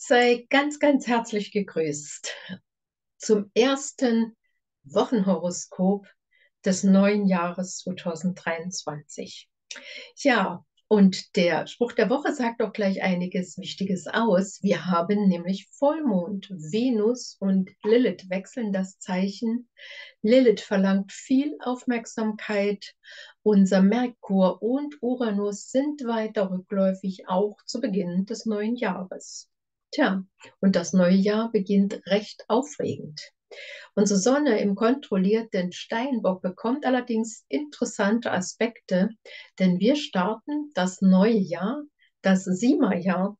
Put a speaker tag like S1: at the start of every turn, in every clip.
S1: Sei ganz, ganz herzlich gegrüßt zum ersten Wochenhoroskop des neuen Jahres 2023. Ja, und der Spruch der Woche sagt auch gleich einiges Wichtiges aus. Wir haben nämlich Vollmond. Venus und Lilith wechseln das Zeichen. Lilith verlangt viel Aufmerksamkeit. Unser Merkur und Uranus sind weiter rückläufig, auch zu Beginn des neuen Jahres. Tja, und das neue Jahr beginnt recht aufregend. Unsere Sonne im kontrollierten Steinbock bekommt allerdings interessante Aspekte, denn wir starten das neue Jahr, das Sima-Jahr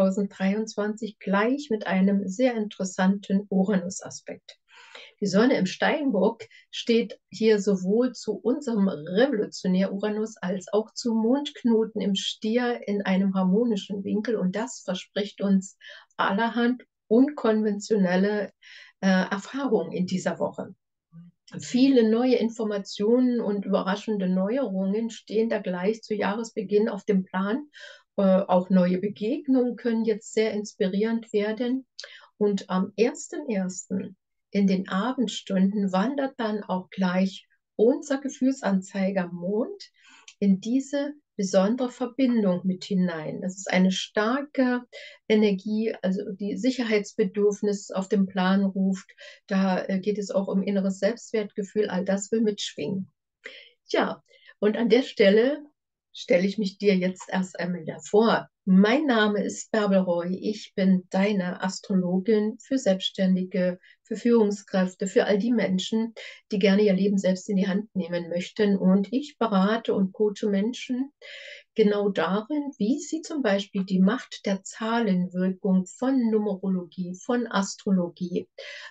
S1: 2023, gleich mit einem sehr interessanten Uranus-Aspekt. Die Sonne im Steinbock steht hier sowohl zu unserem revolutionär Uranus als auch zu Mondknoten im Stier in einem harmonischen Winkel, und das verspricht uns allerhand unkonventionelle Erfahrungen in dieser Woche. Viele neue Informationen und überraschende Neuerungen stehen da gleich zu Jahresbeginn auf dem Plan. Auch neue Begegnungen können jetzt sehr inspirierend werden. Und am 1.1. in den Abendstunden wandert dann auch gleich unser Gefühlsanzeiger Mond in diese besondere Verbindung mit hinein. Das ist eine starke Energie, also die Sicherheitsbedürfnis auf den Plan ruft. Da geht es auch um inneres Selbstwertgefühl. All das will mitschwingen. Ja, und an der Stelle stelle ich mich dir jetzt erst einmal vor. Mein Name ist Bärbel Roy. Ich bin deine Astrologin für Selbstständige, für Führungskräfte, für all die Menschen, die gerne ihr Leben selbst in die Hand nehmen möchten. Und ich berate und coache Menschen genau darin, wie sie zum Beispiel die Macht der Zahlenwirkung von Numerologie, von Astrologie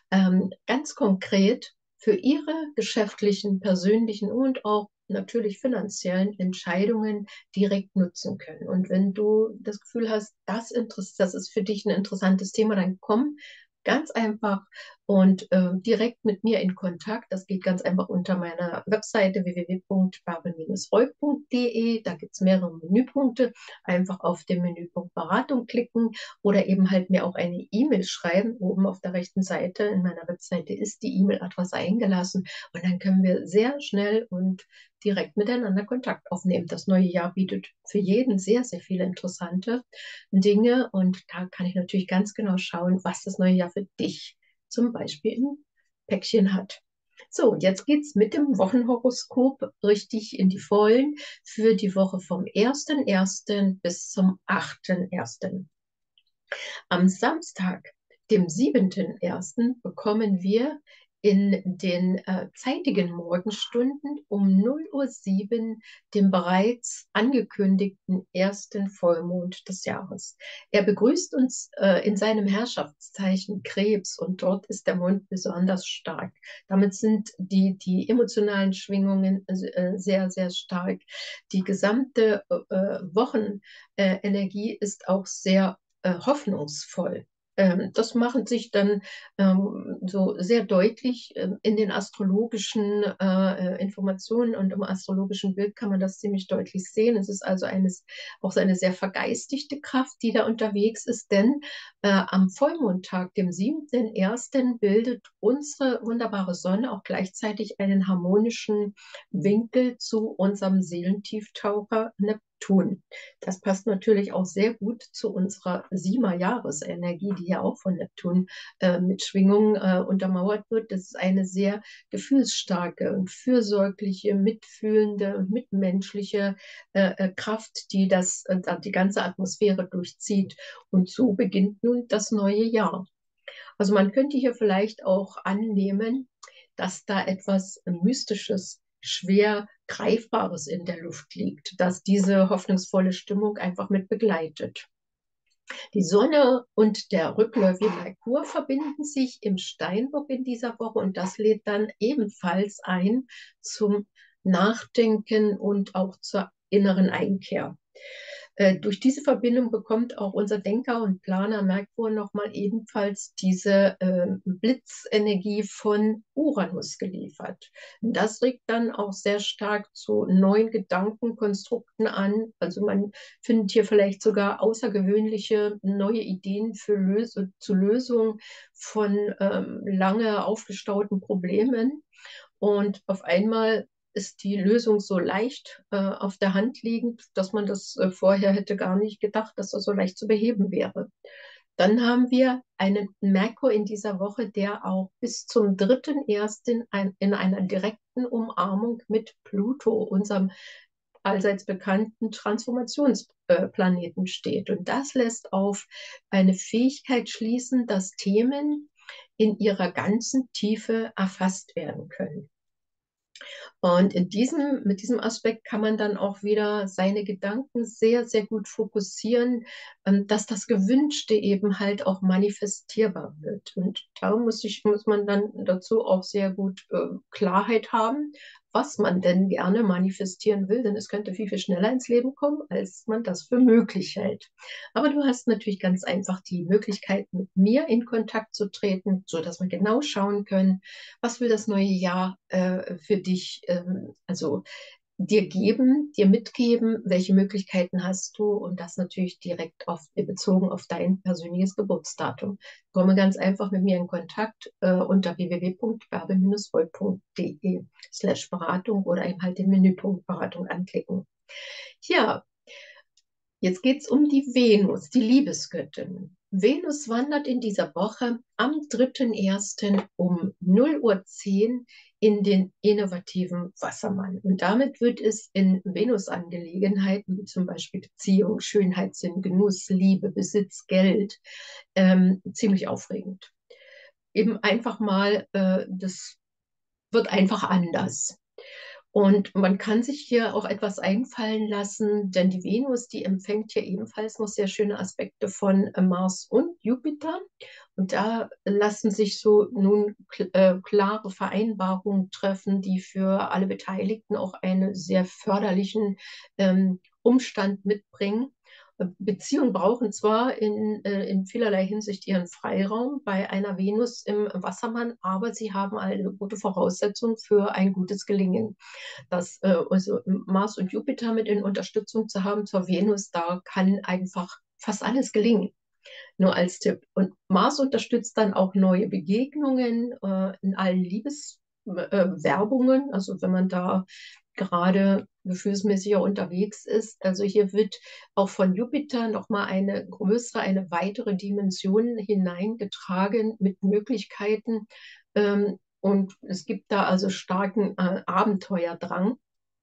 S1: ganz konkret für ihre geschäftlichen, persönlichen und auch natürlich finanziellen Entscheidungen direkt nutzen können. Und wenn du das Gefühl hast, das ist für dich ein interessantes Thema, dann komm ganz einfach und direkt mit mir in Kontakt. Das geht ganz einfach unter meiner Webseite www.barbel-reut.de. Da gibt es mehrere Menüpunkte. Einfach auf den Menüpunkt Beratung klicken oder eben halt mir auch eine E-Mail schreiben. Oben auf der rechten Seite in meiner Webseite ist die E-Mail-Adresse eingelassen, und dann können wir sehr schnell und direkt miteinander Kontakt aufnehmen. Das neue Jahr bietet für jeden sehr, sehr viele interessante Dinge, und da kann ich natürlich ganz genau schauen, was das neue Jahr für dich zum Beispiel im Päckchen hat. So, und jetzt geht es mit dem Wochenhoroskop richtig in die Vollen für die Woche vom 1.1. bis zum 8.1. Am Samstag, dem 7.1., bekommen wir in den zeitigen Morgenstunden um 0:07 Uhr den bereits angekündigten ersten Vollmond des Jahres. Er begrüßt uns in seinem Herrschaftszeichen Krebs, und dort ist der Mond besonders stark. Damit sind die emotionalen Schwingungen sehr, sehr stark. Die gesamte Wochenenergie ist auch sehr hoffnungsvoll. Das macht sich dann so sehr deutlich in den astrologischen Informationen, und im astrologischen Bild kann man das ziemlich deutlich sehen. Es ist also auch so eine sehr vergeistigte Kraft, die da unterwegs ist, denn am Vollmondtag, dem 7.1., bildet unsere wunderbare Sonne auch gleichzeitig einen harmonischen Winkel zu unserem Seelentieftaucher Neptun. Das passt natürlich auch sehr gut zu unserer Sima-Jahresenergie, die ja auch von Neptun mit Schwingungen untermauert wird. Das ist eine sehr gefühlsstarke und fürsorgliche, mitfühlende und mitmenschliche Kraft, die die ganze Atmosphäre durchzieht. Und so beginnt nun das neue Jahr. Also man könnte hier vielleicht auch annehmen, dass da etwas Mystisches, schwer Greifbares in der Luft liegt, dass diese hoffnungsvolle Stimmung einfach mit begleitet. Die Sonne und der rückläufige Merkur verbinden sich im Steinbock in dieser Woche, und das lädt dann ebenfalls ein zum Nachdenken und auch zur inneren Einkehr. Durch diese Verbindung bekommt auch unser Denker und Planer Merkur nochmal ebenfalls diese Blitzenergie von Uranus geliefert. Das regt dann auch sehr stark zu neuen Gedankenkonstrukten an. Also man findet hier vielleicht sogar außergewöhnliche neue Ideen für zur Lösung von lange aufgestauten Problemen. Und auf einmal ist die Lösung so leicht auf der Hand liegend, dass man das vorher hätte gar nicht gedacht, dass das so leicht zu beheben wäre. Dann haben wir einen Merkur in dieser Woche, der auch bis zum 3.1. In einer direkten Umarmung mit Pluto, unserem allseits bekannten Transformationsplaneten, steht. Und das lässt auf eine Fähigkeit schließen, dass Themen in ihrer ganzen Tiefe erfasst werden können. Und mit diesem Aspekt kann man dann auch wieder seine Gedanken sehr, sehr gut fokussieren, dass das Gewünschte eben halt auch manifestierbar wird. Und da muss man dann dazu auch sehr gut Klarheit haben, was man denn gerne manifestieren will, denn es könnte viel, viel schneller ins Leben kommen, als man das für möglich hält. Aber du hast natürlich ganz einfach die Möglichkeit, mit mir in Kontakt zu treten, sodass wir genau schauen können, was will das neue Jahr für dich, also dir geben, dir mitgeben, welche Möglichkeiten hast du und das natürlich direkt bezogen auf dein persönliches Geburtsdatum. Komme ganz einfach mit mir in Kontakt unter www.bärbel-voll.de/Beratung oder eben halt den Menüpunkt Beratung anklicken. Ja, jetzt geht es um die Venus, die Liebesgöttin. Venus wandert in dieser Woche am 3.1. um 0:10 Uhr in den innovativen Wassermann. Und damit wird es in Venus-Angelegenheiten, wie zum Beispiel Beziehung, Schönheitssinn, Genuss, Liebe, Besitz, Geld, ziemlich aufregend. Eben einfach mal, das wird einfach anders. Und man kann sich hier auch etwas einfallen lassen, denn die Venus, die empfängt hier ebenfalls noch sehr schöne Aspekte von Mars und Jupiter. Und da lassen sich so nun klare Vereinbarungen treffen, die für alle Beteiligten auch einen sehr förderlichen Umstand mitbringen. Beziehungen brauchen zwar in vielerlei Hinsicht ihren Freiraum bei einer Venus im Wassermann, aber sie haben eine gute Voraussetzung für ein gutes Gelingen. Also Mars und Jupiter mit in Unterstützung zu haben zur Venus, da kann einfach fast alles gelingen. Nur als Tipp. Und Mars unterstützt dann auch neue Begegnungen in allen Liebeswerbungen. Also wenn man da gerade gefühlsmäßiger unterwegs ist. Also hier wird auch von Jupiter nochmal eine größere, eine weitere Dimension hineingetragen mit Möglichkeiten. Und es gibt da also starken Abenteuerdrang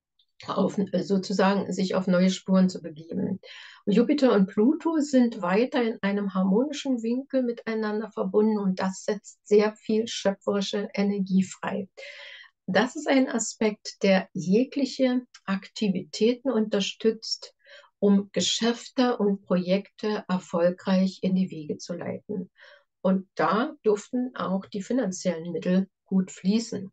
S1: sozusagen sich auf neue Spuren zu begeben. Und Jupiter und Pluto sind weiter in einem harmonischen Winkel miteinander verbunden und das setzt sehr viel schöpferische Energie frei. Das ist ein Aspekt, der jegliche Aktivitäten unterstützt, um Geschäfte und Projekte erfolgreich in die Wege zu leiten. Und da dürften auch die finanziellen Mittel gut fließen.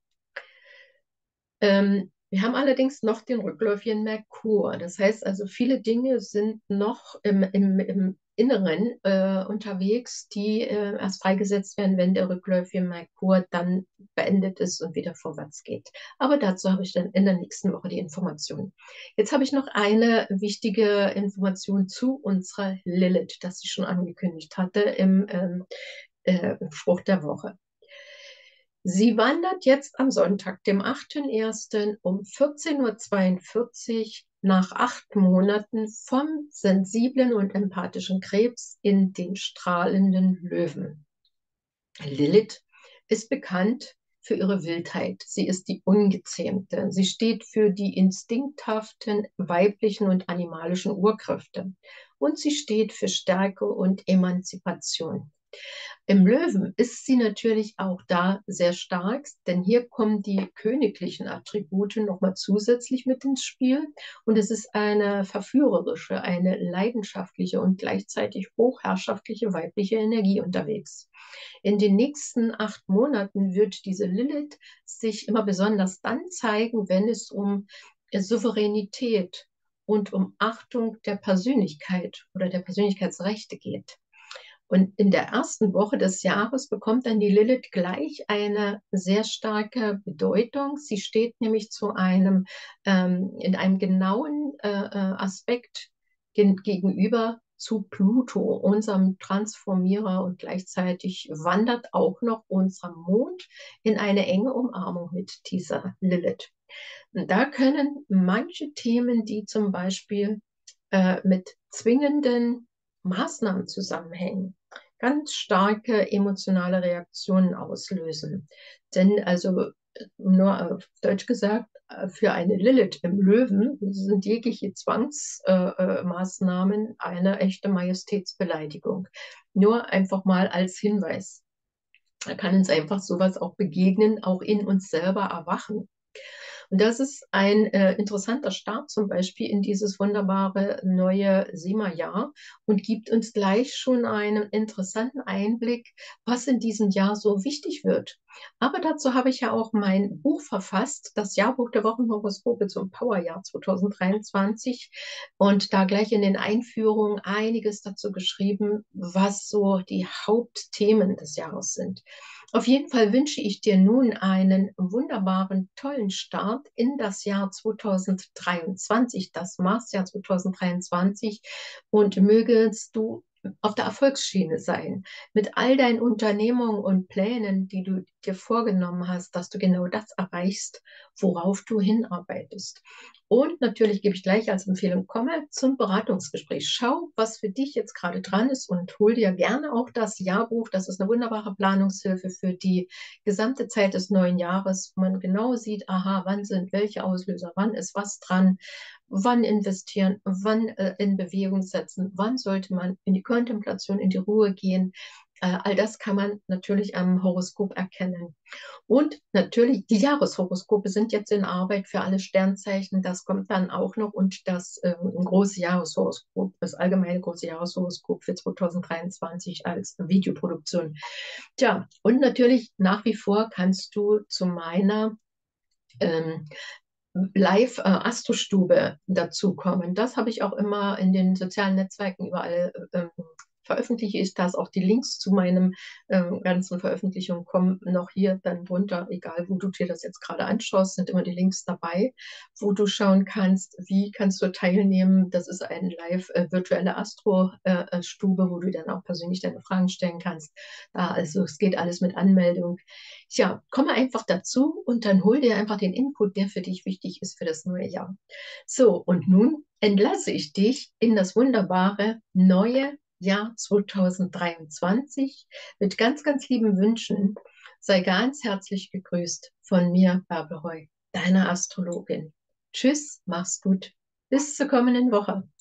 S1: Wir haben allerdings noch den rückläufigen Merkur. Das heißt also, viele Dinge sind noch im Inneren unterwegs, die erst freigesetzt werden, wenn der rückläufige Merkur dann beendet ist und wieder vorwärts geht. Aber dazu habe ich dann in der nächsten Woche die Informationen. Jetzt habe ich noch eine wichtige Information zu unserer Lilith, das ich schon angekündigt hatte im Spruch der Woche. Sie wandert jetzt am Sonntag, dem 8.1. um 14:42 Uhr nach 8 Monaten vom sensiblen und empathischen Krebs in den strahlenden Löwen. Lilith ist bekannt für ihre Wildheit. Sie ist die Ungezähmte. Sie steht für die instinkthaften weiblichen und animalischen Urkräfte. Und sie steht für Stärke und Emanzipation. Im Löwen ist sie natürlich auch da sehr stark, denn hier kommen die königlichen Attribute nochmal zusätzlich mit ins Spiel. Und es ist eine verführerische, eine leidenschaftliche und gleichzeitig hochherrschaftliche weibliche Energie unterwegs. In den nächsten 8 Monaten wird diese Lilith sich immer besonders dann zeigen, wenn es um Souveränität und um Achtung der Persönlichkeit oder der Persönlichkeitsrechte geht. Und in der ersten Woche des Jahres bekommt dann die Lilith gleich eine sehr starke Bedeutung. Sie steht nämlich in einem genauen Aspekt gegenüber zu Pluto, unserem Transformierer, und gleichzeitig wandert auch noch unser Mond in eine enge Umarmung mit dieser Lilith. Und da können manche Themen, die zum Beispiel mit zwingenden Maßnahmen zusammenhängen, ganz starke emotionale Reaktionen auslösen. Denn also nur auf Deutsch gesagt, für eine Lilith im Löwen sind jegliche Zwangsmaßnahmen eine echte Majestätsbeleidigung. Nur einfach mal als Hinweis. Da kann uns einfach sowas auch begegnen, auch in uns selber erwachen. Und das ist ein interessanter Start zum Beispiel in dieses wunderbare neue SEMA-Jahr und gibt uns gleich schon einen interessanten Einblick, was in diesem Jahr so wichtig wird. Aber dazu habe ich ja auch mein Buch verfasst, das Jahrbuch der Wochenhoroskope zum Powerjahr 2023, und da gleich in den Einführungen einiges dazu geschrieben, was so die Hauptthemen des Jahres sind. Auf jeden Fall wünsche ich dir nun einen wunderbaren, tollen Start in das Jahr 2023, das Marsjahr 2023, und mögest du auf der Erfolgsschiene sein, mit all deinen Unternehmungen und Plänen, die du dir vorgenommen hast, dass du genau das erreichst, worauf du hinarbeitest. Und natürlich gebe ich gleich als Empfehlung, komme zum Beratungsgespräch. Schau, was für dich jetzt gerade dran ist, und hol dir gerne auch das Jahrbuch. Das ist eine wunderbare Planungshilfe für die gesamte Zeit des neuen Jahres, wo man genau sieht, aha, wann sind welche Auslöser, wann ist was dran, wann investieren, wann in Bewegung setzen, wann sollte man in die Kontemplation, in die Ruhe gehen. All das kann man natürlich am Horoskop erkennen. Und natürlich, die Jahreshoroskope sind jetzt in Arbeit für alle Sternzeichen. Das kommt dann auch noch. Und das große Jahreshoroskop, das allgemeine große Jahreshoroskop für 2023 als Videoproduktion. Tja, und natürlich nach wie vor kannst du zu meiner ähm, Live-Astrostube dazukommen. Das habe ich auch immer in den sozialen Netzwerken überall veröffentliche ich das. Auch die Links zu meinem ganzen Veröffentlichungen kommen noch hier dann drunter, egal wo du dir das jetzt gerade anschaust, sind immer die Links dabei, wo du schauen kannst, wie kannst du teilnehmen. Das ist eine live Astro-Stube, wo du dann auch persönlich deine Fragen stellen kannst. Also es geht alles mit Anmeldung. Tja, komme einfach dazu und dann hol dir einfach den Input, der für dich wichtig ist für das neue Jahr. So, und nun entlasse ich dich in das wunderbare neue Jahr 2023 mit ganz, ganz lieben Wünschen. Sei ganz herzlich gegrüßt von mir, Bärbel Heu, deiner Astrologin. Tschüss, mach's gut. Bis zur kommenden Woche.